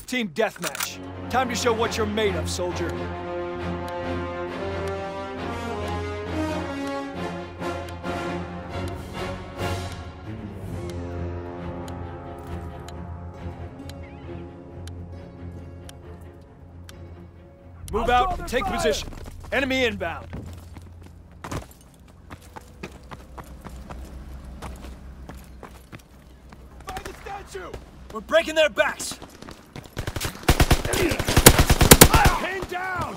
Team deathmatch. Time to show what you're made of, soldier. Move out, take position. Enemy inbound. Find the statue! We're breaking their backs. Pinned down!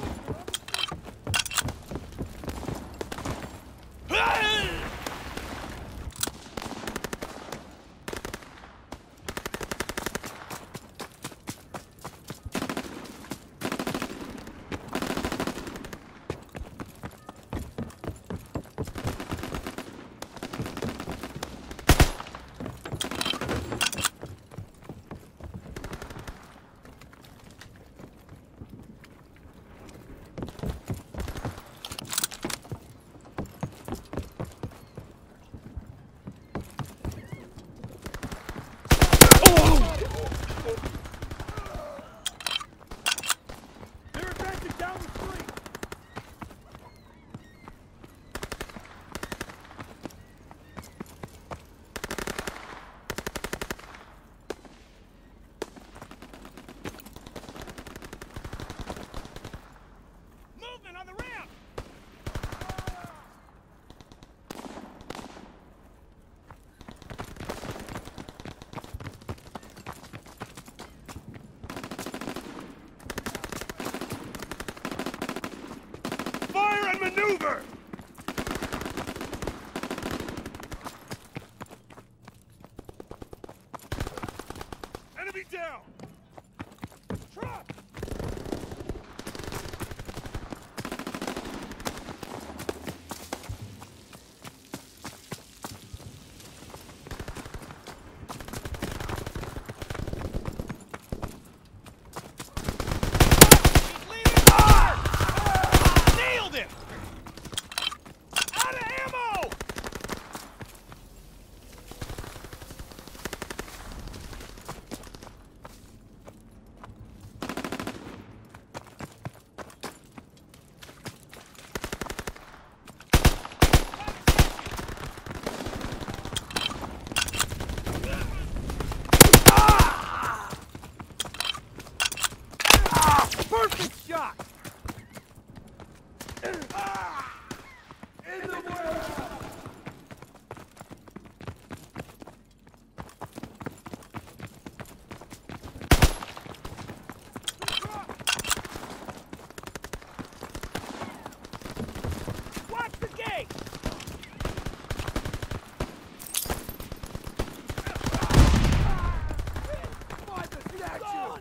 Maneuver! Enemy down! Truck! Perfect shot! In the way! Watch the gate! Find the statue!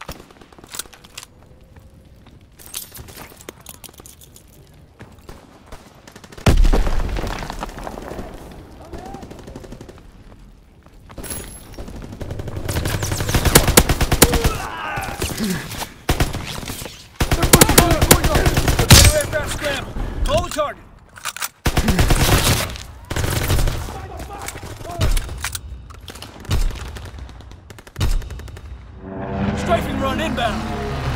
Call the target. Strafing run inbound.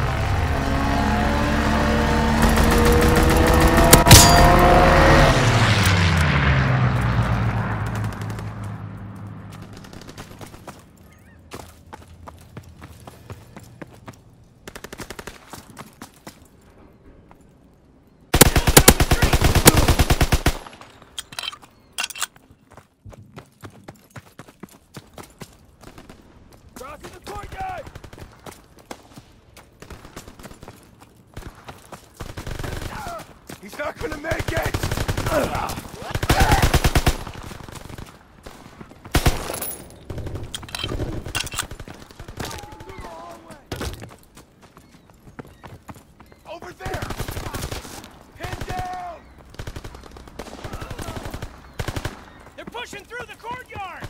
Crossing the courtyard! He's not gonna make it! Over there! Pinned down! They're pushing through the courtyard!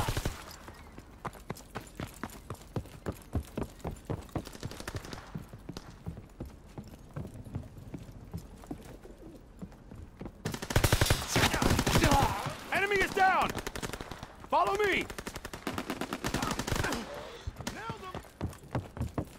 Enemy is down! Follow me!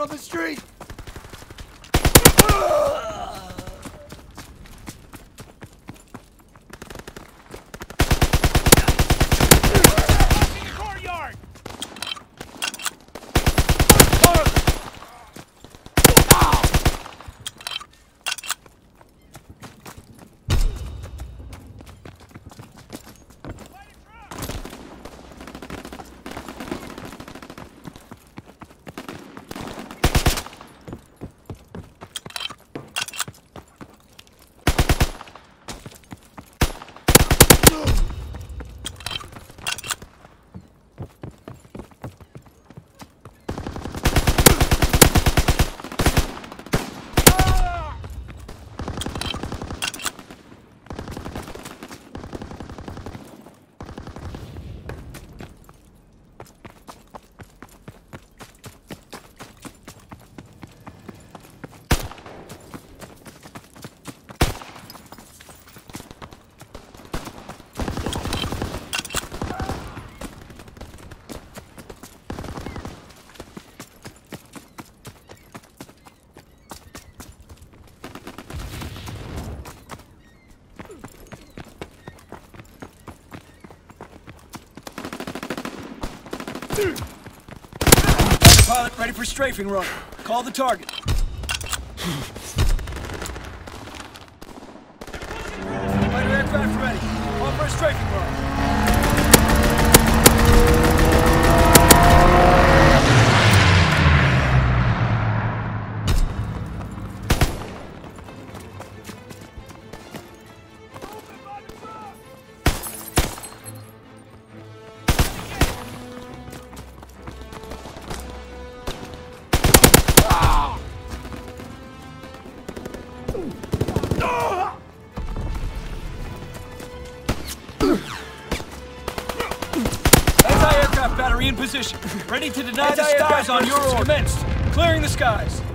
on the street! In the courtyard! Pilot ready for strafing run. Call the target. Fighter aircraft ready. Call for a strafing run. Anti-aircraft battery in position. Ready to deny the skies on your orders. Commenced. Clearing the skies.